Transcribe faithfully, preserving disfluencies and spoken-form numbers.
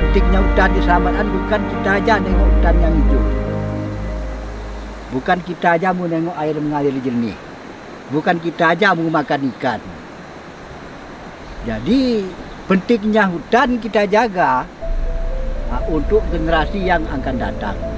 pentingnya hutan diselamatkan bukan kita aja nengok hutan yang hijau. Bukan kita aja mau nengok air mengalir jernih. Bukan kita aja mau makan ikan. Jadi pentingnya hutan kita jaga uh, untuk generasi yang akan datang.